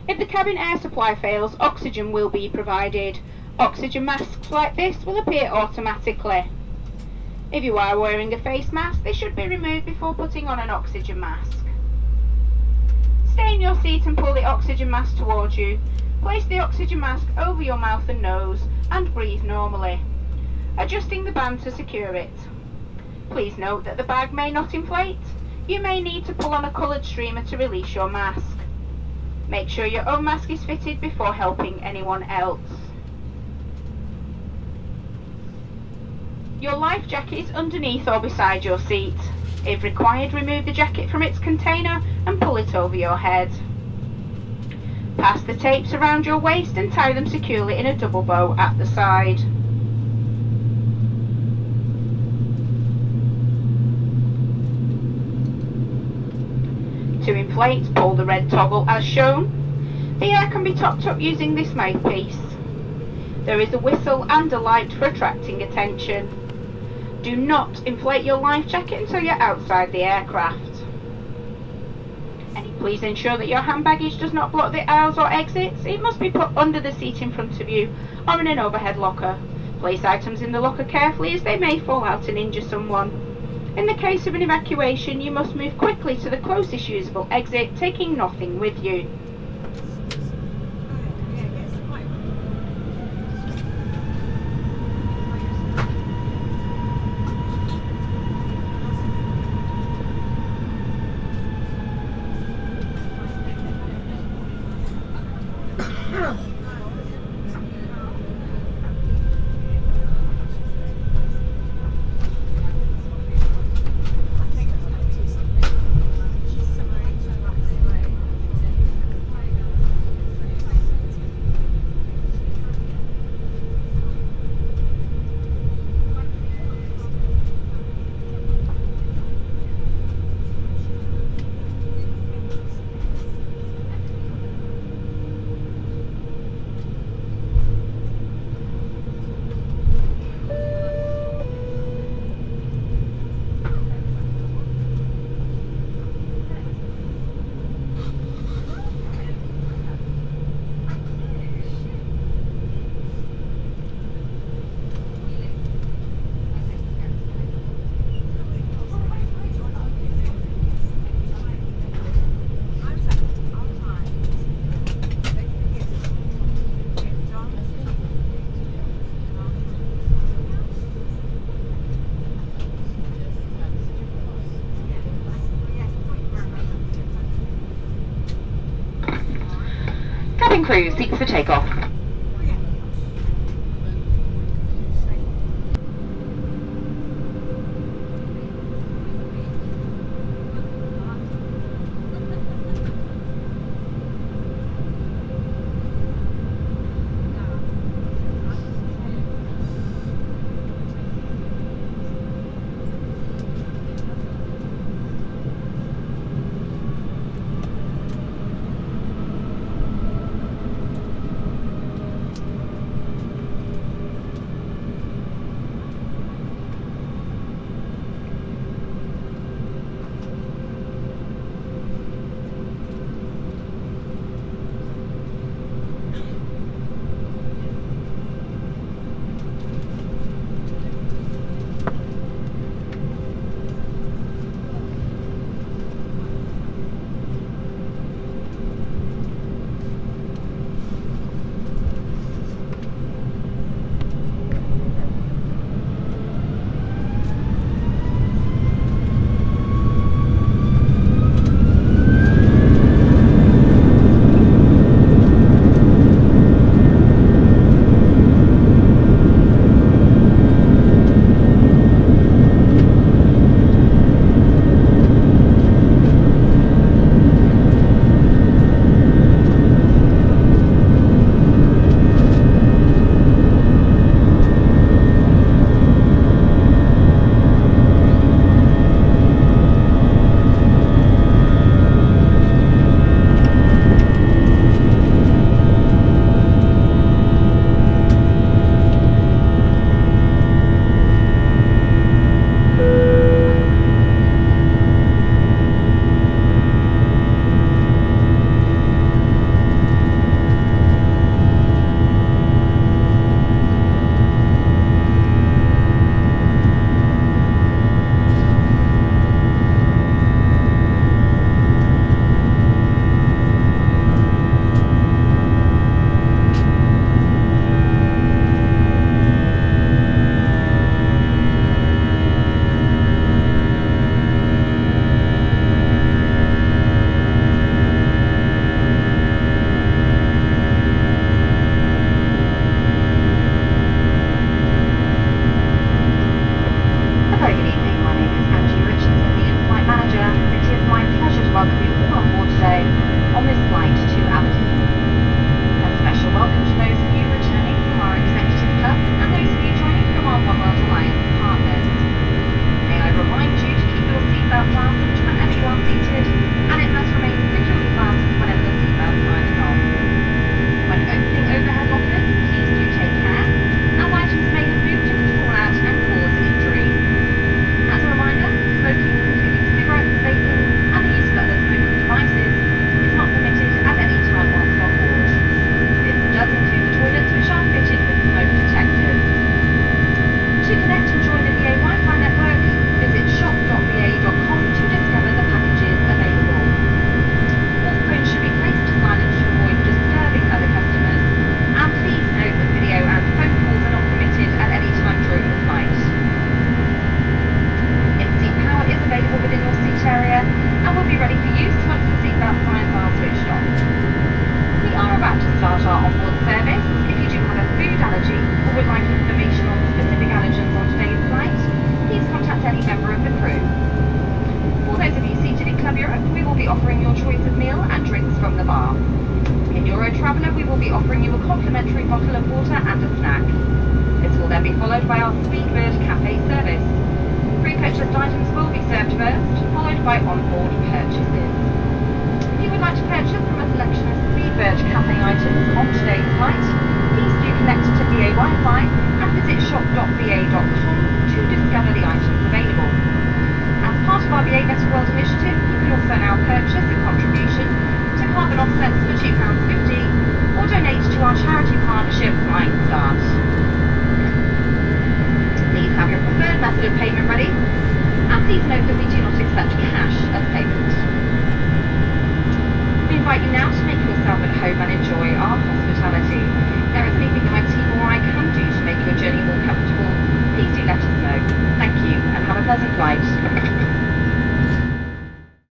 If the cabin air supply fails, oxygen will be provided. Oxygen masks like this will appear automatically. If you are wearing a face mask, they should be removed before putting on an oxygen mask. Stay in your seat and pull the oxygen mask towards you. Place the oxygen mask over your mouth and nose and breathe normally, adjusting the band to secure it. Please note that the bag may not inflate. You may need to pull on a coloured streamer to release your mask. Make sure your own mask is fitted before helping anyone else. Your life jacket is underneath or beside your seat. If required, remove the jacket from its container and pull it over your head. Pass the tapes around your waist and tie them securely in a double bow at the side. To inflate, pull the red toggle as shown. The air can be topped up using this mouthpiece. There is a whistle and a light for attracting attention. Do not inflate your life jacket until you're outside the aircraft. Please ensure that your hand baggage does not block the aisles or exits. It must be put under the seat in front of you or in an overhead locker. Place items in the locker carefully as they may fall out and injure someone. In the case of an evacuation, you must move quickly to the closest usable exit, taking nothing with you. Cabin crew, seats for takeoff. from the bar. In Eurotraveller, we will be offering you a complimentary bottle of water and a snack. This will then be followed by our Speedbird Cafe service. Pre-purchased items will be served first, followed by on-board purchases. If you would like to purchase from a selection of Speedbird Cafe items on today's flight, please do connect to BA Wi-Fi and visit shop.ba.com to discover the items available. As part of our BA Better World initiative, you can also now purchase a contribution to carbon offsets for £2.50 or donate to our charity partnership Flying Start. Please have your preferred method of payment ready, and please note that we do not accept cash as payment. We invite you now to make yourself at home and enjoy